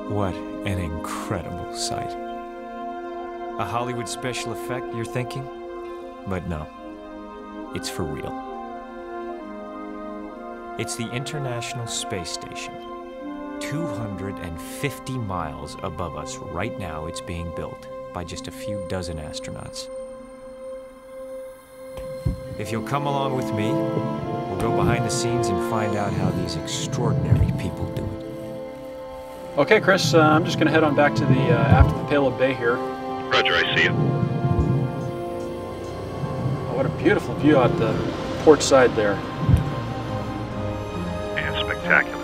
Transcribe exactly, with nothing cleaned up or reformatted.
What an incredible sight. A Hollywood special effect, you're thinking? But no, it's for real. It's the International Space Station. two hundred fifty miles above us right now, it's being built by just a few dozen astronauts. If you'll come along with me, we'll go behind the scenes and find out how these extraordinary people do it. Okay, Chris, uh, I'm just going to head on back to the uh, after the payload bay here. Roger, I see you. Oh, what a beautiful view out the port side there. And spectacular.